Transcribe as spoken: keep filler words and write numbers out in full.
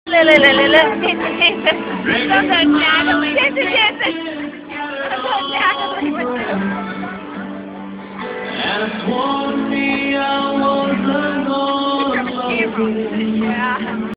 来来来来来，这这这，都在家的，这这这这，都在家的，你们。And warn me I wasn't all alone.